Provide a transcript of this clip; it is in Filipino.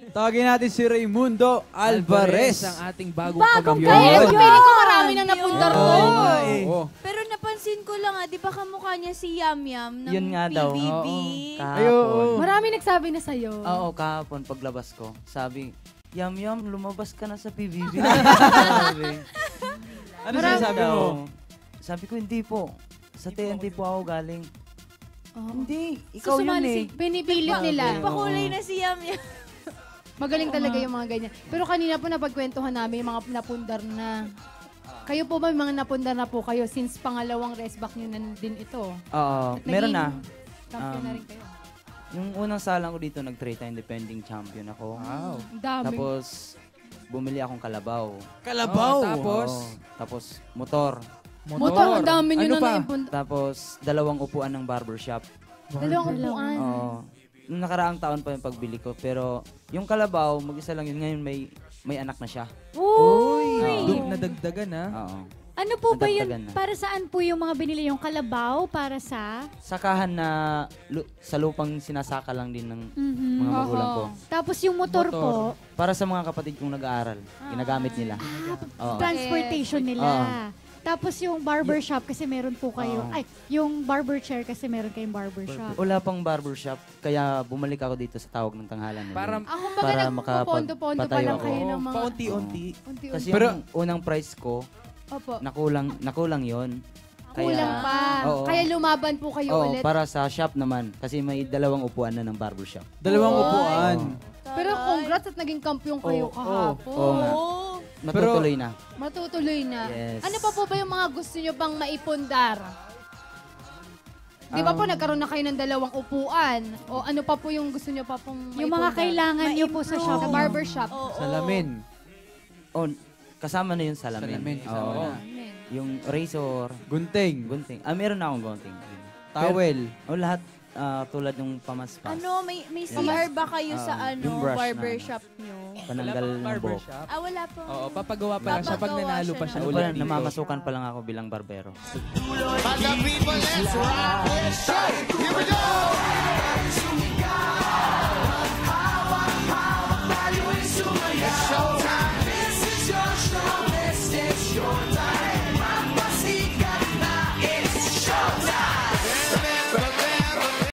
Tawagin natin si Raymundo Alvarez. Ang ating bagong Bagong kamyon. Feeling ko marami na napundar to. Pero napansin ko lang di ba kamukha niya si Yam Yam ng Yun nga daw. PBB? Kahapon. Marami nagsabi na sa'yo. Oo, kahapon paglabas ko. Sabi, Yam Yam, lumabas ka na sa PBB. Sabi. Ano sinasabi mo? Sabi ko, hindi po. Sa TNT po ako galing. Hindi, ikaw yun eh. Binipilit nila. Pakulay na si Yam Yam. Magaling talaga yung mga ganyan. Pero kanina po napagkwentuhan namin yung mga napundar na. Kayo po ba yung mga napundar na po kayo since pangalawang race back nyo na din ito? Oo, meron na. Champion na rin kayo. Yung unang salang ko dito, nag-3-time defending champion ako. Wow. Dami. Tapos, bumili akong kalabaw. Kalabaw! Tapos? Tapos, motor. Motor, ang dami nyo Ano na pa? naipundar. Tapos, 2 upuan ng barbershop. Dalawang upuan. Oo. Nung nakaraang taon pa yung pagbili ko. Pero, yung kalabaw, mag-isa lang yun. Ngayon, may anak na siya. Uy! Nadagdagan ha? Oo. Ano po ba yun? Nadagdagan na. Para saan po yung mga binili yung kalabaw? Para sa? Sakahan na sa lupang sinasaka lang din ng mga magulang ko. Tapos yung motor, po, Para sa mga kapatid kong nag-aaral. Ginagamit nila. Oo. transportation nila. Tapos yung barbershop kasi meron po kayo. Ay, yung barber chair kasi meron kayong barbershop. Wala pang barbershop, kaya bumalik ako dito sa Tawag ng Tanghalan. Para Baga nagpopondo-pondo pa lang kayo ng mga... paunti-unti. Kasi yung unang price ko, Opo. nakulang yon. Kulang pa. Oo. Kaya lumaban po kayo ulit. Para sa shop naman. Kasi may 2 upuan na ng barbershop. 2 upuan. Pero congrats at naging kampiyon kayo kahapon. Oo nga. Matutuloy na. Matutuloy na. Yes. Ano pa po ba yung mga gusto nyo pang maipundar? Di ba po nagkaroon na kayo ng 2 upuan? O ano pa po yung gusto nyo pa pong Yung mga kailangan nyo po sa shop. Sa barbershop. Salamin. Kasama na yung salamin. Salamin, kasama Oo. na. Yung razor. Gunting. Meron na akong gunting. Towel. Lahat tulad yung pamaspas. Ano, may CR ba kayo sa yung brush barbershop nyo? Pananggal ng buhok. Wala po. Oo, papagawa pa lang siya pag nanalo pa siya Ano ulit pa, dito. namamasukan pa lang ako bilang barbero. Pagka people, let's rock this show. Here we go!